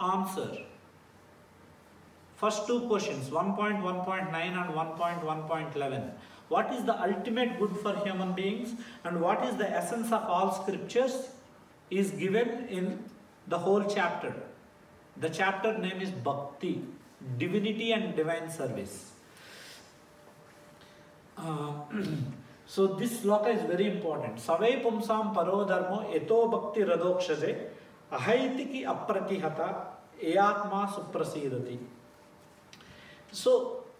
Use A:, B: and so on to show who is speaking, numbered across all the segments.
A: answer. First two questions, 1.1.9 and 1.1.11. What is the ultimate good for human beings and what is the essence of all scriptures is given in the whole chapter. The chapter name is Bhakti, Divinity and Divine Service. So this sloka is very important. Savai pumsam paro dharmo eto bhakti radokshaje ahaitiki apratihata eyatma suprasidati. So,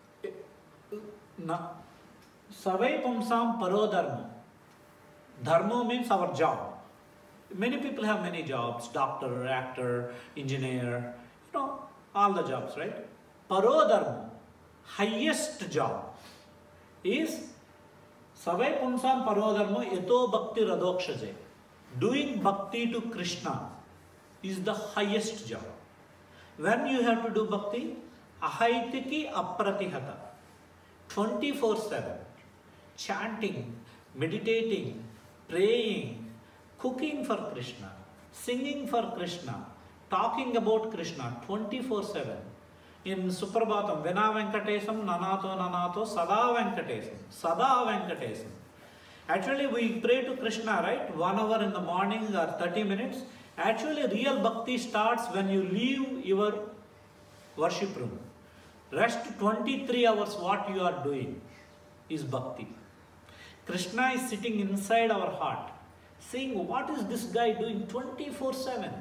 A: savai pumsam paro dharmo. Dharmo means our job. Many people have many jobs, doctor, actor, engineer, all the jobs, right? Paro dharmo, highest job is savai pumsam paro dharmo eto bhakti radokshaje. Doing bhakti to Krishna is the highest job. When you have to do bhakti, ahaitiki apratihata, 24/7, chanting, meditating, praying, cooking for Krishna, singing for Krishna, talking about Krishna 24/7. In Suprabhatam, Vena Venkatesam, Nanato Nanato, Sada Venkatesam, Sada Venkatesam. Actually, we pray to Krishna, right? 1 hour in the morning or 30 minutes. Actually, real bhakti starts when you leave your worship room. Rest 23 hours what you are doing is bhakti. Krishna is sitting inside our heart, saying, what is this guy doing 24/7?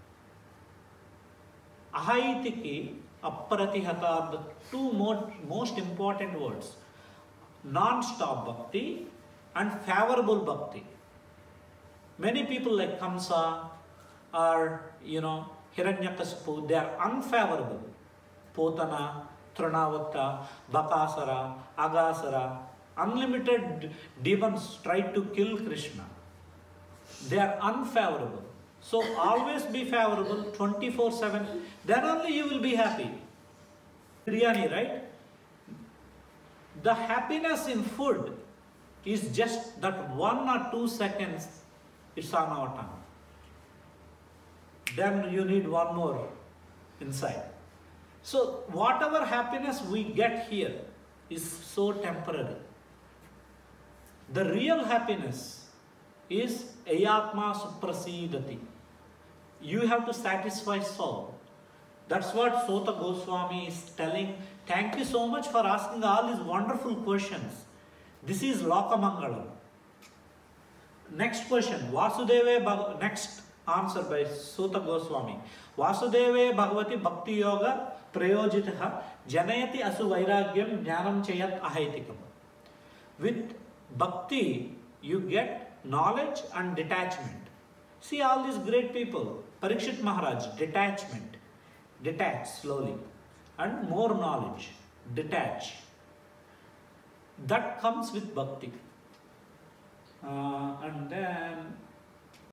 A: Ahaitiki, apratihata are the two most important words. Non-stop bhakti and favorable bhakti. Many people like Kamsa or, Hiranyakasipu, they are unfavorable. Potana, Trinavata, Bakasara, Agasara, unlimited demons tried to kill Krishna. They are unfavorable. So always be favorable 24/7. Then only you will be happy. Biryani, right? The happiness in food is just that 1 or 2 seconds it's on our tongue. Then you need one more inside. So whatever happiness we get here is so temporary. The real happiness is Ayatma Suprasidati. You have to satisfy soul. That's what Sota Goswami is telling. Thank you so much for asking all these wonderful questions. This is Lokamangalam. Next question. Next answer by Sota Goswami. Vasudeve Bhagavati Bhakti Yoga Prayojitaha Janayati Asu Vairagyam Jnanam Chayat Ahaitikam. With Bhakti, you get knowledge and detachment. See all these great people. Parikshit Maharaj, detachment. Detach slowly. And more knowledge. Detach. That comes with Bhakti. And then